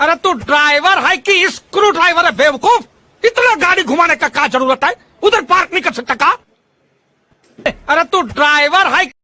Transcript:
अरे तू ड्राइवर है कि स्क्रू ड्राइवर है बेवकूफ? इतना गाड़ी घुमाने का क्या जरूरत है? उधर पार्क नहीं कर सकता का? अरे तू ड्राइवर है